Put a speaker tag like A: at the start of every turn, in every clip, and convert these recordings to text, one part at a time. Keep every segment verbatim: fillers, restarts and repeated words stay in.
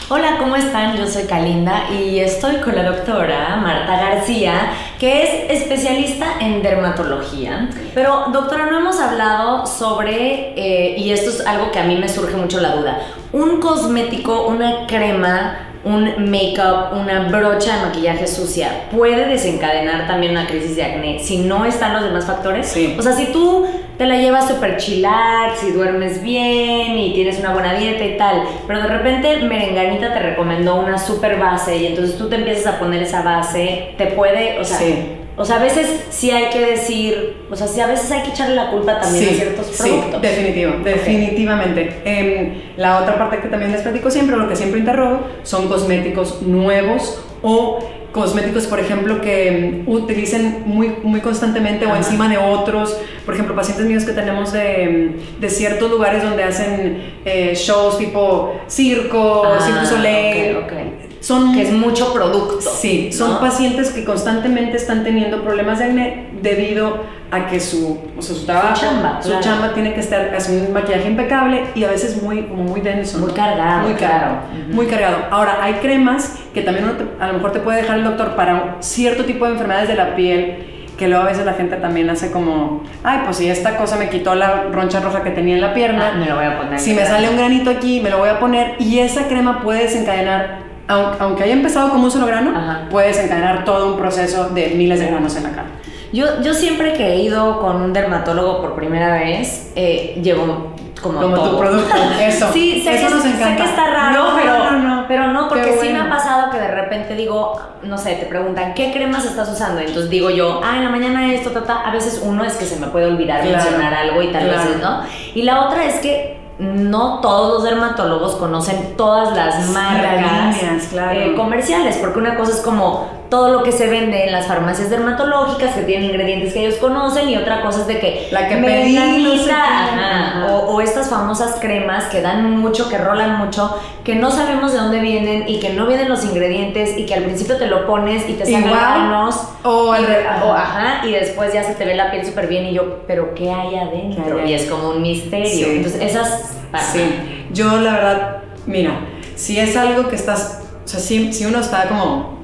A: Hola, ¿cómo están? Yo soy Kalinda y estoy con la doctora Marta García, que es especialista en dermatología. Pero, doctora, no hemos hablado sobre, eh, y esto es algo que a mí me surge mucho la duda, un cosmético, una crema, un make-up, una brocha de maquillaje sucia, ¿puede desencadenar también una crisis de acné si no están los demás factores?
B: Sí.
A: O sea, si tú te la llevas súper chillax y duermes bien y tienes una buena dieta y tal, pero de repente Merenganita te recomendó una súper base y entonces tú te empiezas a poner esa base, te puede, o sea...
B: Sí.
A: O sea, a veces sí hay que decir, o sea, sí a veces hay que echarle la culpa también
B: sí,
A: a ciertos productos.
B: Sí, definitivo, definitivamente. Eh, la otra parte que también les platico siempre, lo que siempre interrogo, son cosméticos nuevos o cosméticos, por ejemplo, que utilicen muy, muy constantemente o encima de otros. Por ejemplo, pacientes míos que tenemos de, de ciertos lugares donde hacen eh, shows tipo circo,
A: ah,
B: Cirque du Soleil.
A: Okay, okay.
B: Son,
A: que es mucho producto.
B: Sí, son
A: ¿no?
B: pacientes que constantemente están teniendo problemas de acné debido a que su, o sea, su trabajo,
A: su chamba,
B: su
A: claro.
B: chamba tiene que estar haciendo un maquillaje impecable y a veces muy, como muy denso.
A: Muy
B: ¿no?
A: cargado.
B: Muy cargado.
A: Claro. Uh-huh.
B: Muy cargado. Ahora, hay cremas que también uno te, a lo mejor te puede dejar el doctor para cierto tipo de enfermedades de la piel, que luego a veces la gente también hace como, ay, pues si esta cosa me quitó la roncha roja que tenía en la pierna,
A: ah, me lo voy a poner.
B: si me sale un granito aquí, me lo voy a poner, y esa crema puede desencadenar, aunque haya empezado como un solo grano, Ajá. puede desencadenar todo un proceso de miles de granos en la cara.
A: Yo, yo siempre que he ido con un dermatólogo por primera vez, eh, llevo como,
B: como
A: todo.
B: tu producto, eso.
A: Sí, sé,
B: eso
A: que,
B: nos encanta.
A: sé que está raro,
B: no,
A: pero,
B: no, no, no.
A: pero no, porque
B: Qué
A: sí
B: bueno.
A: me ha pasado que de repente digo, no sé, te preguntan, ¿qué cremas estás usando? Entonces digo yo, ah, en la mañana esto, tata. A veces uno es que se me puede olvidar
B: claro,
A: mencionar algo y tal
B: claro.
A: vez, ¿no? Y la otra es que no todos los dermatólogos conocen todas las marcas
B: líneas, claro.
A: eh, comerciales, porque una cosa es como todo lo que se vende en las farmacias dermatológicas que tienen ingredientes que ellos conocen, y otra cosa es de que
B: la que pedí, no sé
A: ajá, o, o estas famosas cremas que dan mucho, que rolan mucho, que no sabemos de dónde vienen y que no vienen los ingredientes y que al principio te lo pones y te sacan granos
B: o,
A: y,
B: ajá.
A: o ajá, y después ya se te ve la piel súper bien y yo, pero ¿qué hay adentro? Y es como un misterio.
B: Sí.
A: Entonces esas...
B: Sí, yo la verdad, mira, si es algo que estás, o sea, si, si uno está como,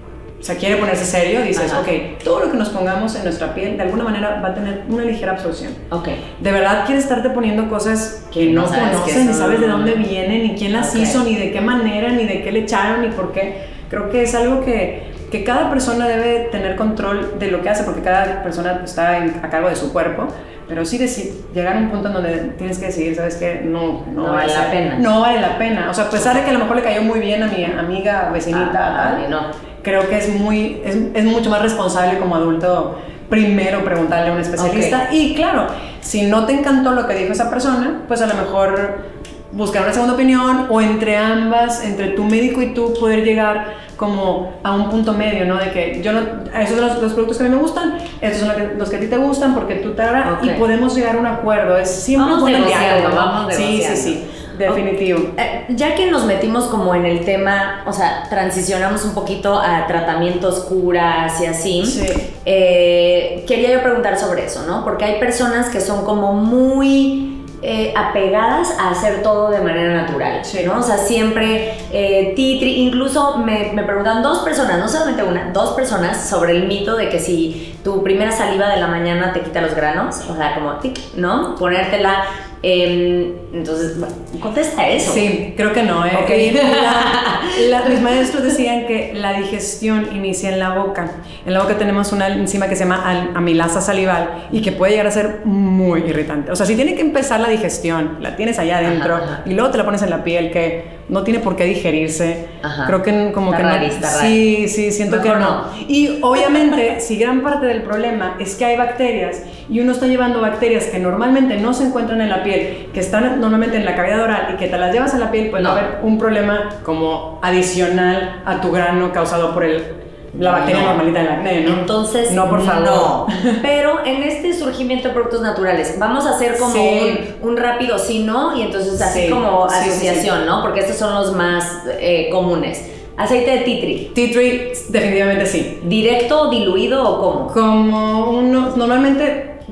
B: o sea, quiere ponerse serio, dices,
A: Ajá.
B: ok, todo lo que nos pongamos en nuestra piel de alguna manera va a tener una ligera absorción.
A: Ok.
B: De verdad quieres estarte poniendo cosas que no, no conoces, ni sabes de dónde vienen, ni quién las okay. hizo, ni de qué manera, ni de qué le echaron, ni por qué. Creo que es algo que, que cada persona debe tener control de lo que hace, porque cada persona está en, a cargo de su cuerpo. Pero sí decir, llegar a un punto en donde tienes que decidir, ¿sabes qué? No, no,
A: no vale la pena.
B: No vale la pena. O sea, a pesar de que a lo mejor le cayó muy bien a mi amiga, vecinita,
A: ah,
B: tal,
A: no.
B: creo que es, muy, es, es mucho más responsable como adulto primero preguntarle a un especialista. Okay. Y claro, si no te encantó lo que dijo esa persona, pues a lo mejor buscar una segunda opinión, o entre ambas, entre tu médico y tú, poder llegar como a un punto medio, ¿no? De que yo no, esos son los, los productos que a mí me gustan, estos son los que, los que a ti te gustan, porque tú te agradas, okay. y podemos llegar a un acuerdo. Es siempre
A: vamos
B: bueno el diálogo,
A: vamos
B: sí, sí, sí, definitivo.
A: Okay. Eh, ya que nos metimos como en el tema, o sea, transicionamos un poquito a tratamientos, curas y así,
B: sí.
A: eh, quería yo preguntar sobre eso, ¿no? Porque hay personas que son como muy... Eh, apegadas a hacer todo de manera natural,
B: sí.
A: ¿no? O sea, siempre eh, tea tree, incluso me, me preguntan dos personas, no solamente una, dos personas sobre el mito de que si tu primera saliva de la mañana te quita los granos, o sea, como tic, ¿no? Ponértela, eh, entonces, bueno, contesta eso.
B: Sí, creo que no, ¿eh?
A: Okay.
B: La, la, mis maestros decían que la digestión inicia en la boca. En la boca tenemos una enzima que se llama amilasa salival y que puede llegar a ser muy irritante. O sea, si tiene que empezar la digestión, la tienes allá adentro, ajá, ajá. y luego te la pones en la piel, que no tiene por qué digerirse. Ajá. Creo que como
A: está
B: que
A: raro,
B: no.
A: Está
B: sí, sí, siento
A: Mejor
B: que no.
A: no.
B: Y obviamente, si gran parte del problema es que hay bacterias y uno está llevando bacterias que normalmente no se encuentran en la piel, que están normalmente en la cavidad oral y que te las llevas a la piel, pues no. va a haber un problema como adicional a tu grano causado por el la bacteria no. normalita del acné, ¿no?
A: Entonces,
B: no, por favor.
A: No. Pero en este surgimiento de productos naturales, vamos a hacer como
B: sí.
A: un, un rápido sí, no, y entonces así sí. como asociación, sí, sí, sí. ¿no? Porque estos son los más eh, comunes. Aceite de tea tree.
B: Tea tree, definitivamente sí.
A: ¿Directo, diluido o cómo?
B: Como uno, normalmente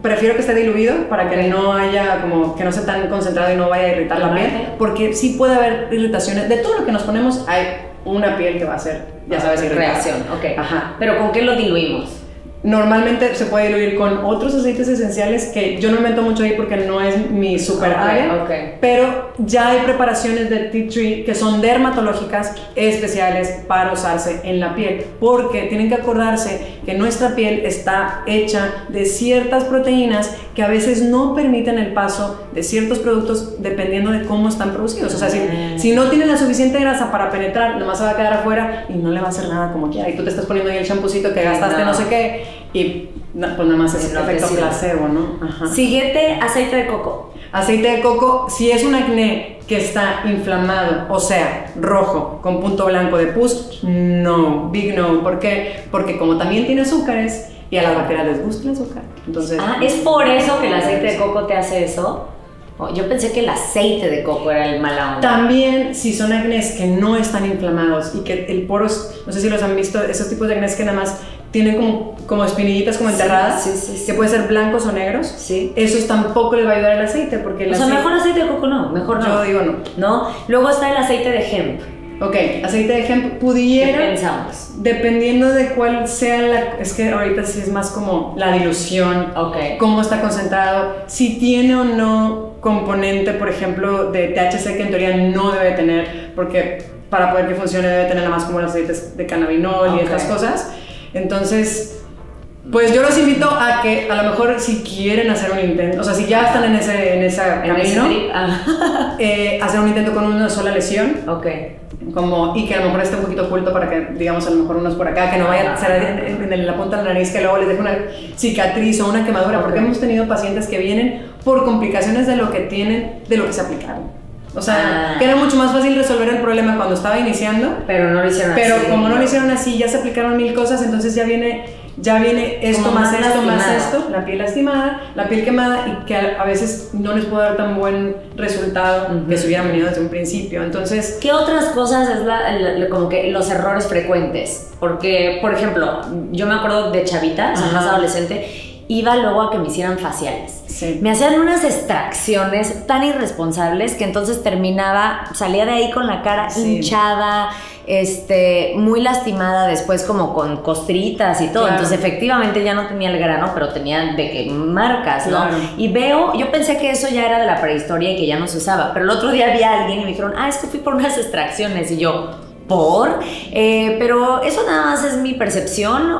B: prefiero que esté diluido para que no haya como, que no sea tan concentrado y no vaya a irritar la piel, porque sí puede haber irritaciones. De todo lo que nos ponemos hay una piel que va a ser, ya sabes, irritada.
A: Reacción, ok.
B: Ajá.
A: ¿Pero con qué lo diluimos?
B: Normalmente se puede diluir con otros aceites esenciales que yo no me meto mucho ahí porque no es mi super área,
A: okay, okay.
B: Pero ya hay preparaciones de tea tree que son dermatológicas especiales para usarse en la piel, porque tienen que acordarse que nuestra piel está hecha de ciertas proteínas que a veces no permiten el paso de ciertos productos dependiendo de cómo están producidos. O sea, si, si no tienen la suficiente grasa para penetrar, nomás se va a quedar afuera y no le va a hacer nada como quiera. Y tú te estás poniendo ahí el champucito que gastaste no, no sé qué y pues nada más es
A: no,
B: efecto placebo, ¿no? Ajá.
A: Siguiente, aceite de coco.
B: Aceite de coco, si es un acné que está inflamado, o sea, rojo, con punto blanco de pus, no, big no. ¿Por qué? Porque como también tiene azúcares y a las bacterias les gusta el azúcar. Entonces,
A: ah, ¿es por eso que el aceite de coco te hace eso? Oh, yo pensé que el aceite de coco era el mala onda.
B: También, si son acnés que no están inflamados y que el poro, no sé si los han visto, esos tipos de acnés que nada más tienen como, como espinillitas como enterradas,
A: sí, sí, sí,
B: que pueden ser blancos o negros,
A: sí. Esos
B: tampoco les va a ayudar el aceite, porque el
A: o sea,
B: aceite,
A: mejor aceite de coco no, mejor no.
B: Yo digo no.
A: ¿No? Luego está el aceite de hemp.
B: Ok, aceite de hemp pudiera...
A: ¿Qué pensamos?
B: Dependiendo de cuál sea la... Es que ahorita sí es más como la dilución,
A: okay.
B: Cómo está concentrado, si tiene o no componente, por ejemplo, de T H C que en teoría no debe tener, porque para poder que funcione debe tener nada más como los aceites de cannabinol okay. Y estas cosas. Entonces, pues yo los invito a que a lo mejor si quieren hacer un intento, o sea, si ya están en ese, en esa
A: en
B: camino,
A: ese ah.
B: eh, hacer un intento con una sola lesión.
A: Ok.
B: Como, y que a lo mejor esté un poquito oculto para que, digamos, a lo mejor unos por acá, que no vaya a ser en, en, en la punta de la nariz, que luego les deje una cicatriz o una quemadura, okay. Porque hemos tenido pacientes que vienen por complicaciones de lo que tienen, de lo que se aplicaron. O sea, ah. que era mucho más fácil resolver el problema cuando estaba iniciando.
A: Pero no lo hicieron
B: pero
A: así.
B: Pero como no lo hicieron así, ya se aplicaron mil cosas, entonces ya viene, ya viene esto más, más esto más esto, la piel lastimada, la piel quemada y que a, a veces no les puede dar tan buen resultado uh-huh. Que se hubieran venido desde un principio. Entonces,
A: ¿qué otras cosas es la, la, como que los errores frecuentes? Porque, por ejemplo, yo me acuerdo de chavita, o sea, más adolescente, iba luego a que me hicieran faciales.
B: Sí.
A: Me hacían unas extracciones tan irresponsables que entonces terminaba, salía de ahí con la cara sí. hinchada, este, muy lastimada después como con costritas y todo. Claro. Entonces efectivamente ya no tenía el grano, pero tenía de que marcas, ¿no?
B: Claro.
A: Y veo, yo pensé que eso ya era de la prehistoria y que ya no se usaba, pero el otro día vi a alguien y me dijeron, ah, es que fui por unas extracciones y yo... ¿Por? Eh, pero ¿eso nada más es mi percepción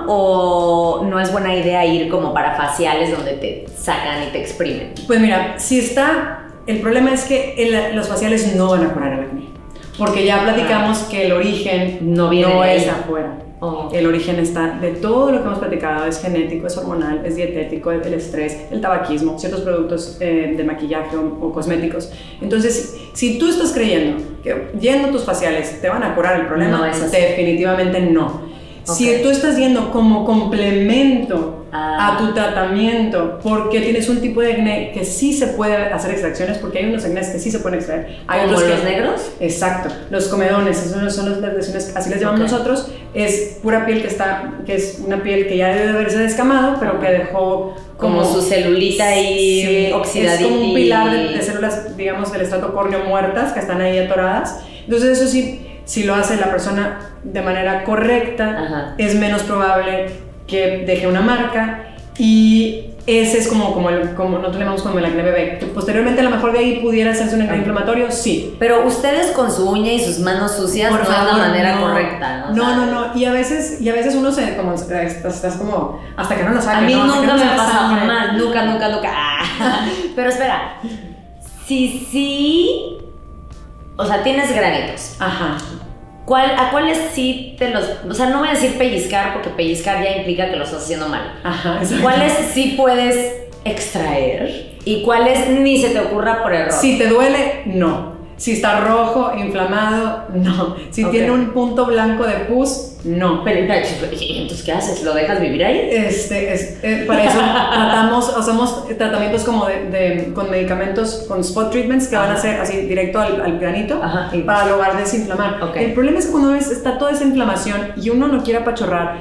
A: o no es buena idea ir como para faciales donde te sacan y te exprimen?
B: Pues mira, si está... El problema es que el, los faciales no van a curar el acné. Porque ya platicamos ah. que el origen
A: no, viene
B: no
A: de
B: es
A: ahí.
B: afuera.
A: Oh.
B: El origen está de todo lo que hemos platicado, es genético, es hormonal, es dietético, el estrés, el tabaquismo, ciertos productos eh, de maquillaje o, o cosméticos. Entonces, si tú estás creyendo que yendo a tus faciales te van a curar el problema,
A: no es así.
B: Definitivamente no. Okay. Si tú estás yendo como complemento ah. a tu tratamiento porque tienes un tipo de acné que sí se puede hacer extracciones, porque hay unos acnés que sí se pueden extraer. Hay
A: ¿Como
B: otros
A: los
B: que,
A: negros? Exacto,
B: los comedones, esos son las lesiones, así les llamamos okay. nosotros. Es pura piel que está, que es una piel que ya debe de haberse descamado, pero que dejó
A: como, como su celulita y
B: sí,
A: oxidadita.
B: Es como un pilar de, de células, digamos, del estrato córneo muertas que están ahí atoradas. Entonces eso sí, si lo hace la persona de manera correcta, ajá. Es menos probable que deje una marca y ese es como, como, el, como nosotros le llamamos como el acné bebé, que posteriormente a lo mejor de ahí pudiera hacerse un acné inflamatorio, sí.
A: Pero ustedes con su uña y sus manos sucias
B: por
A: no
B: favor,
A: es la manera
B: no.
A: correcta, ¿no?
B: No, no, no, y a veces, y a veces uno se, como, estás, estás como, hasta que no lo saque.
A: A mí
B: ¿no?
A: nunca
B: no
A: me ha pasado,
B: sangre.
A: jamás, nunca, nunca, nunca. Ah. Pero espera, si sí, o sea, tienes granitos.
B: Ajá.
A: ¿Cuál, ¿A cuáles sí te los...? O sea, no voy a decir pellizcar porque pellizcar ya implica que lo estás haciendo mal.
B: Ajá, exacto.
A: ¿Cuáles sí puedes extraer y cuáles ni se te ocurra por error?
B: Si te duele, no. Si está rojo, inflamado, no. Si okay. tiene un punto blanco de pus, no.
A: Pero entonces, ¿qué haces? ¿Lo dejas vivir ahí?
B: Este, es, eh, para eso tratamos, hacemos tratamientos como de, de, con medicamentos, con spot treatments que Ajá. van a ser así directo al, al granito Ajá. para lograr desinflamar. Okay. El problema es que cuando ves, está toda esa inflamación y uno no quiere apachorrar,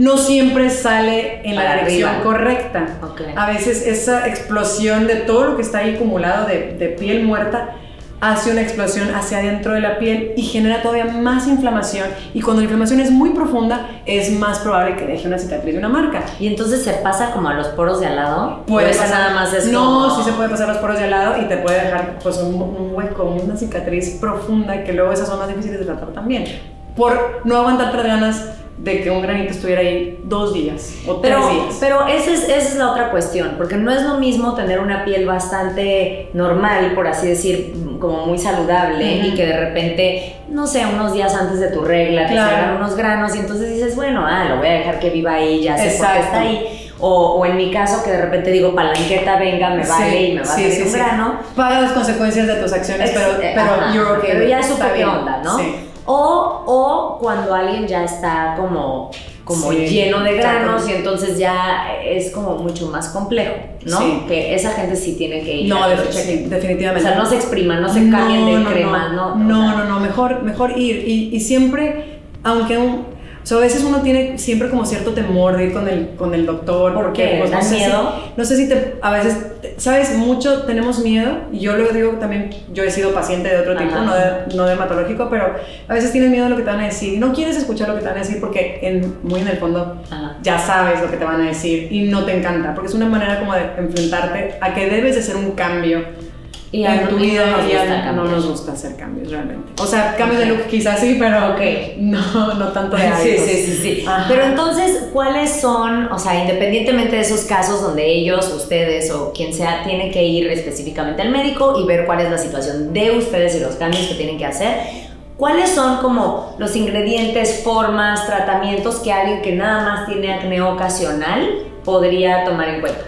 B: no siempre sale en
A: Para
B: la dirección
A: arriba.
B: correcta.
A: Okay.
B: A veces esa explosión de todo lo que está ahí acumulado de, de piel muerta hace una explosión hacia adentro de la piel y genera todavía más inflamación, y cuando la inflamación es muy profunda es más probable que deje una cicatriz y una marca.
A: ¿Y entonces se pasa como a los poros de al lado?
B: Puede
A: ¿O esa
B: pasar,
A: nada más es
B: no,
A: como...
B: sí se puede pasar los poros de al lado y te puede dejar pues un, un hueco, una cicatriz profunda, que luego esas son más difíciles de tratar también, por no aguantarte las ganas de que un granito estuviera ahí dos días o
A: Pero,
B: tres días.
A: pero esa es, esa es la otra cuestión, porque no es lo mismo tener una piel bastante normal, por así decir, como muy saludable, uh-huh. y que de repente, no sé, unos días antes de tu regla te
B: claro.
A: salgan unos granos y entonces dices, bueno, ah, lo voy a dejar que viva ahí, ya sé
B: Exacto.
A: por qué está ahí. O, o en mi caso, que de repente digo, palanqueta, venga, me vale
B: sí,
A: y me va
B: sí,
A: a hacer
B: sí,
A: un
B: sí.
A: grano.
B: Paga las consecuencias de tus acciones,
A: Es,
B: pero,
A: eh,
B: pero,
A: ajá,
B: you're okay,
A: pero ya supe
B: está
A: qué
B: bien.
A: onda, ¿no?
B: Sí.
A: O, o cuando alguien ya está como, como
B: Sí,
A: lleno de granos
B: claro.
A: y entonces ya es como mucho más complejo, ¿no?
B: Sí.
A: Que esa gente sí tiene que ir
B: No,
A: a que
B: de,
A: lo chequen.
B: sí, definitivamente.
A: O sea, no se expriman, no se cambien de
B: no,
A: crema,
B: no.
A: ¿no?
B: No,
A: o sea,
B: no, no, mejor, mejor ir. Y, y siempre, aunque un... O sea, a veces uno tiene siempre como cierto temor de ir con el, con el doctor.
A: ¿Por
B: porque,
A: qué?
B: pues,
A: ¿Da
B: no sé
A: miedo?
B: Si, no sé si te... A veces, ¿sabes? Mucho tenemos miedo. Y yo lo digo también, yo he sido paciente de otro tipo, no, de, no dermatológico, pero a veces tienes miedo de lo que te van a decir. Y no quieres escuchar lo que te van a decir porque en, muy en el fondo
A: Ajá.
B: ya sabes lo que te van a decir y no te encanta. Porque es una manera como de enfrentarte a que debes de hacer un cambio.
A: Y
B: en
A: a
B: tu
A: no-
B: vida
A: no nos
B: ya
A: gusta
B: no
A: cambiar.
B: nos gusta hacer cambios realmente. O sea, cambios
A: Ok.
B: de look quizás sí, pero
A: Ok.
B: no, no tanto de
A: Sí,
B: hábitos.
A: sí, sí, sí.
B: Ajá.
A: Pero entonces, ¿cuáles son, o sea, independientemente de esos casos donde ellos, ustedes o quien sea, tiene que ir específicamente al médico y ver cuál es la situación de ustedes y los cambios que tienen que hacer? ¿Cuáles son como los ingredientes, formas, tratamientos que alguien que nada más tiene acné ocasional podría tomar en cuenta?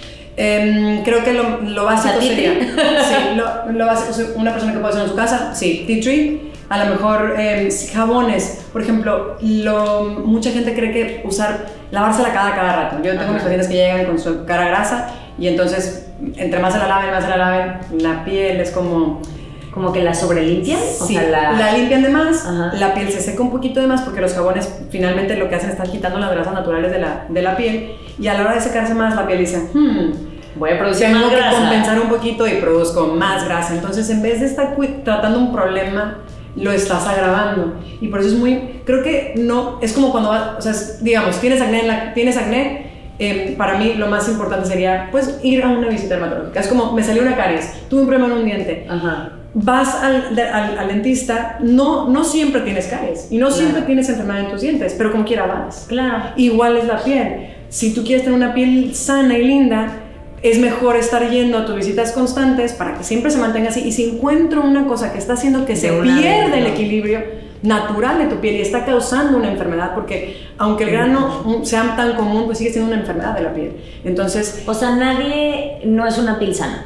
B: Eh, creo que lo, lo básico
A: O sea, tea
B: sería
A: tree.
B: sí, lo, lo básico, o sea, una persona que puede hacer en su casa, sí, tea tree. A lo mejor eh, jabones, por ejemplo, lo, mucha gente cree que usar, lavársela cada, cada rato. Yo tengo
A: Ajá.
B: mis pacientes que llegan con su cara grasa y entonces entre más se la laven, más se la laven, la piel es como...
A: ¿Como que la sobrelimpian? O
B: Sí,
A: sea, la...
B: la limpian de más,
A: Ajá.
B: la piel se seca un poquito de más porque los jabones finalmente lo que hacen es estar quitando las grasas naturales de la, de la piel, y a la hora de secarse más la piel dice, hmm,
A: voy a producir
B: tengo
A: más
B: que
A: grasa.
B: compensar un poquito y produzco más grasa. Entonces, en vez de estar tratando un problema, lo estás agravando. Y por eso es muy, creo que no, es como cuando vas, o sea, es, digamos, tienes acné, en la, tienes acné eh, para mí lo más importante sería, pues, ir a una visita dermatológica. Es como, me salió una caries, tuve un problema en un diente.
A: Ajá.
B: Vas al, de, al, al dentista, no, no siempre tienes caries y no
A: Claro.
B: siempre tienes enfermedad en tus dientes, pero como quiera vas.
A: Claro.
B: Igual es la piel. Si tú quieres tener una piel sana y linda, es mejor estar yendo a tus visitas constantes para que siempre se mantenga así. Y si encuentro una cosa que está haciendo que
A: De
B: se
A: una
B: pierda
A: vez,
B: el
A: ¿no?
B: equilibrio natural de tu piel y está causando una enfermedad, porque aunque el grano mm, sea tan común, pues sigue siendo una enfermedad de la piel. Entonces,
A: O sea, nadie no es una piel sana.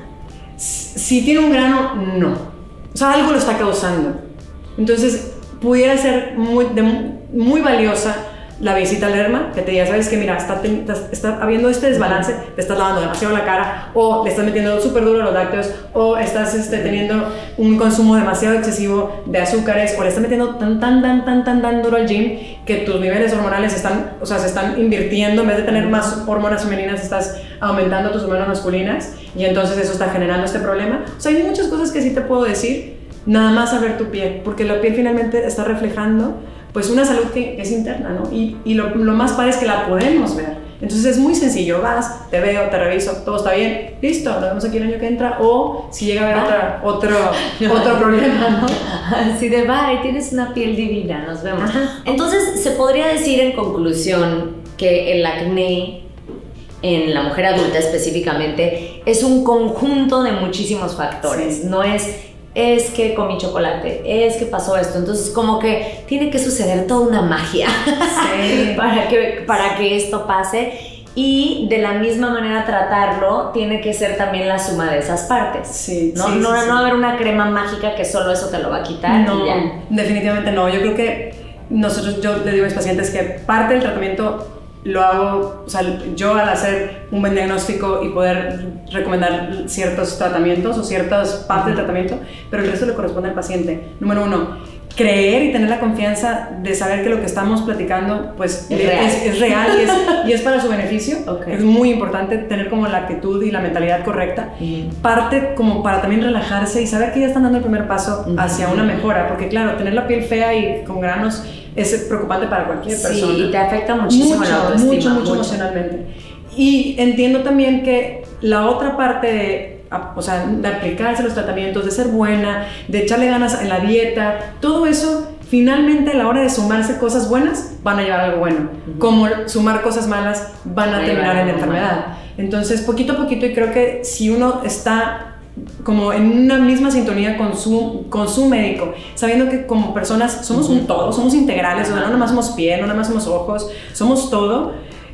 B: si tiene un grano, no. O sea, algo lo está causando. Entonces, pudiera ser muy, de, muy valiosa la visita al derma, que te diga, sabes que mira, está, ten, está, está habiendo este desbalance, te estás lavando demasiado la cara, o le estás metiendo súper duro los lácteos, o estás este, teniendo un consumo demasiado excesivo de azúcares, o le estás metiendo tan, tan, tan, tan, tan, tan duro al gym que tus niveles hormonales están, o sea, se están invirtiendo. En vez de tener más hormonas femeninas, estás aumentando tus hormonas masculinas, y entonces eso está generando este problema. O sea, hay muchas cosas que sí te puedo decir, nada más a ver tu piel, porque la piel finalmente está reflejando pues una salud que, que es interna, ¿no? Y, y lo, lo más padre es que la podemos ver. Entonces es muy sencillo, vas, te veo, te reviso, todo está bien, listo, nos vemos aquí el año que entra, o si llega a haber otra, otro, otro problema, ¿no?
A: Así de, bye, tienes una piel divina, nos vemos. Ajá. Entonces, se podría decir en conclusión que el acné en la mujer adulta específicamente es un conjunto de muchísimos factores,
B: Sí.
A: no es es que comí chocolate, es que pasó esto, entonces como que tiene que suceder toda una magia
B: Sí.
A: para, que, para que esto pase, y de la misma manera tratarlo tiene que ser también la suma de esas partes.
B: Sí,
A: no,
B: sí,
A: no,
B: sí,
A: no
B: sí.
A: va a haber una crema mágica que solo eso te lo va a quitar
B: No,
A: y ya.
B: definitivamente no. Yo creo que nosotros, yo le digo a mis pacientes que parte del tratamiento lo hago, o sea, yo al hacer un buen diagnóstico y poder recomendar ciertos tratamientos o ciertas partes del tratamiento, pero el resto le corresponde al paciente. Número uno, creer y tener la confianza de saber que lo que estamos platicando pues
A: es
B: es
A: real,
B: es, es real y, es, y es para su beneficio.
A: Okay.
B: Es muy importante tener como la actitud y la mentalidad correcta. Uh-huh. Parte como para también relajarse y saber que ya están dando el primer paso uh-huh. hacia una mejora, porque claro, tener la piel fea y con granos es preocupante para cualquier persona.
A: Sí, y te afecta muchísimo
B: mucho,
A: la autoestima.
B: Mucho, mucho, mucho emocionalmente. Y entiendo también que la otra parte de o sea, de aplicarse los tratamientos, de ser buena, de echarle ganas en la dieta, todo eso, finalmente a la hora de sumarse cosas buenas, van a llevar algo bueno. Uh-huh. Como sumar cosas malas, van a Ahí terminar va, en enfermedad. Mal. Entonces, poquito a poquito, y creo que si uno está como en una misma sintonía con su, con su médico, sabiendo que como personas somos uh-huh. un todo, somos integrales, uh-huh. no nada más somos piel, no nada más somos ojos, somos todo,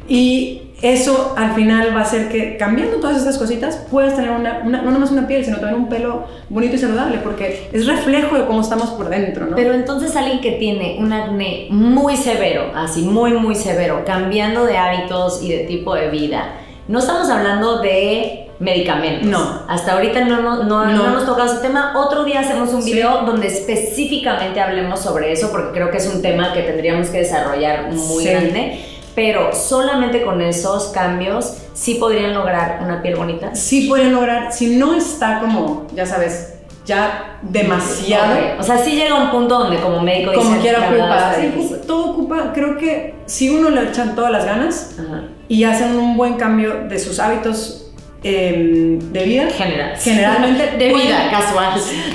B: y eso al final va a hacer que cambiando todas estas cositas puedas tener una, una, no nada más una piel, sino también un pelo bonito y saludable, porque es reflejo de cómo estamos por dentro, ¿no?
A: Pero entonces alguien que tiene un acné muy severo, así muy muy severo, cambiando de hábitos y de tipo de vida, no estamos hablando de medicamentos.
B: No.
A: Hasta ahorita no, no, no, no. no hemos tocado ese tema. Otro día hacemos un video sí. donde específicamente hablemos sobre eso, porque creo que es un tema que tendríamos que desarrollar muy sí. grande. Pero solamente con esos cambios sí podrían lograr una piel bonita.
B: Sí podrían lograr, si no está como, ya sabes, ya demasiado.
A: Okay. O sea, sí llega un punto donde como médico
B: como
A: dice,
B: quiera ocupa, sí, todo ocupa. Creo que si uno le echan todas las ganas Ajá. y hacen un buen cambio de sus hábitos eh, de vida,
A: General.
B: generalmente
A: de
B: pueden,
A: vida casual,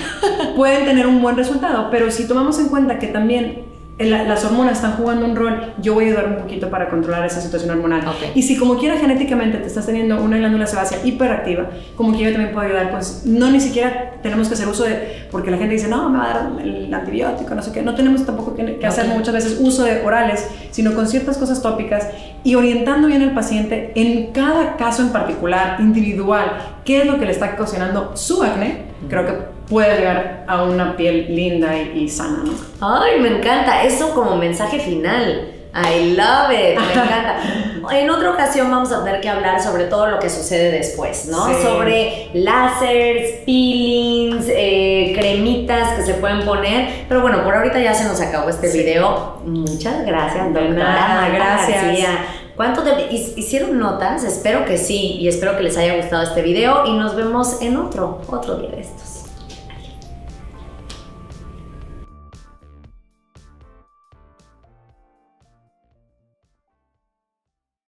B: pueden tener un buen resultado. Pero si tomamos en cuenta que también las hormonas están jugando un rol, yo voy a ayudar un poquito para controlar esa situación hormonal.
A: Okay.
B: Y si como quiera genéticamente te estás teniendo una glándula sebácea hiperactiva, como quiera yo también puedo ayudar con, no ni siquiera tenemos que hacer uso de, porque la gente dice, no, me va a dar el antibiótico, no sé qué, no tenemos tampoco que, que okay. hacer muchas veces uso de orales, sino con ciertas cosas tópicas y orientando bien al paciente en cada caso en particular, individual, qué es lo que le está ocasionando su acné, creo que puede llegar a una piel linda y, y sana, ¿no?
A: Ay, me encanta, eso como mensaje final. I love it, me encanta. En otra ocasión vamos a tener que hablar sobre todo lo que sucede después, ¿no?
B: Sí.
A: Sobre láseres, peelings, eh, cremitas que se pueden poner. Pero bueno, por ahorita ya se nos acabó este sí. video. Muchas gracias, doctora.
B: Gracias.
A: García. ¿Cuánto te hicieron notas? Espero que sí, y espero que les haya gustado este video y nos vemos en otro, otro día de estos.